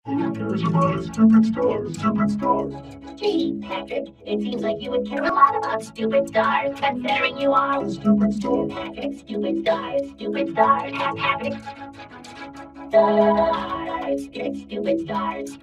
Who cares about a stupid star? Stupid star. Gee, Patrick, it seems like you would care a lot about stupid stars, considering you are A stupid star. Patrick. Stupid stars, stupid stars, Patrick. Stars, stupid stars.